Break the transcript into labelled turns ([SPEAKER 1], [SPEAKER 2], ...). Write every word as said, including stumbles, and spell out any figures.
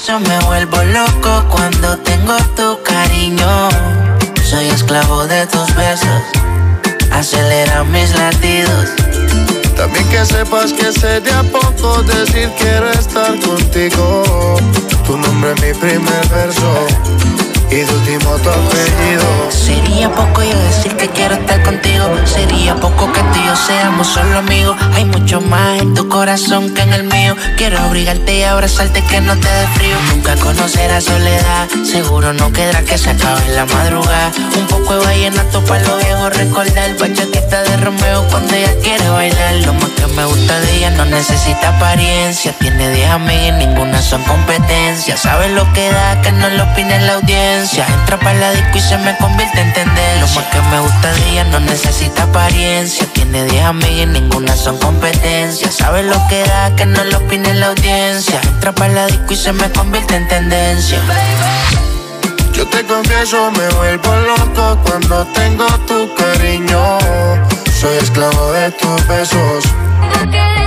[SPEAKER 1] confieso, me vuelvo loco cuando tengo tu cariño. Soy esclavo de tus besos, acelera mis latidos.
[SPEAKER 2] También que sepas que sería poco decir quiero estar contigo. Tu nombre es mi primer verso y de último tu apellido.
[SPEAKER 1] Sería poco yo decir que quiero estar contigo. Sería poco que tú y yo seamos solo amigos. Hay mucho más en tu corazón que en el mío. Quiero abrigarte y abrazarte que no te dé frío. Nunca conocerás soledad, seguro no quedará que se acabe en la madrugada. Un poco de vallenato para los viejos recordar. Bachatita de Romeo cuando ella quiere bailar. Lo más que me gusta de ella no necesita apariencia. Tiene diez amigas y ninguna son competencia. Sabe lo que da, que no lo opine la audiencia. Entra para la disco y se me convierte en tendencia. Lo más que me gusta de ella no necesita apariencia. Tiene diez amigas y ninguna son competencia. Sabe lo que da, que no lo opine la audiencia. Entra para la disco y se me convierte en tendencia.
[SPEAKER 2] Yo te confieso, me vuelvo loco cuando tengo tu cariño. Soy esclavo de tus besos.